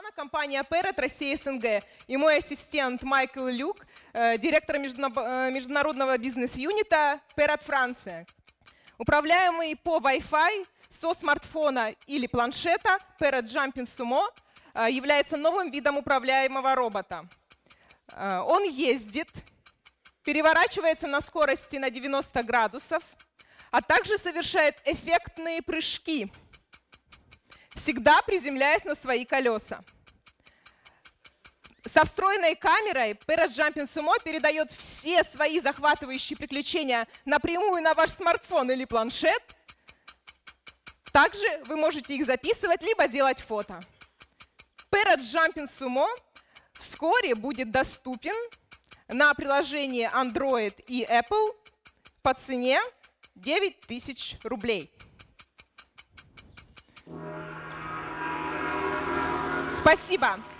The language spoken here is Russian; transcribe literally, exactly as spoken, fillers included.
Оксана, компания Parrot, Россия СНГ. И мой ассистент Майкл Люк, директор международного бизнес-юнита Parrot Франция. Управляемый по Wi-Fi со смартфона или планшета Parrot Jumping Sumo является новым видом управляемого робота. Он ездит, переворачивается на скорости на девяносто градусов, а также совершает эффектные прыжки, всегда приземляясь на свои колеса. Со встроенной камерой Parrot Jumping Sumo передает все свои захватывающие приключения напрямую на ваш смартфон или планшет. Также вы можете их записывать, либо делать фото. Parrot Jumping Sumo вскоре будет доступен на приложении Android и Apple по цене девять тысяч рублей. Спасибо.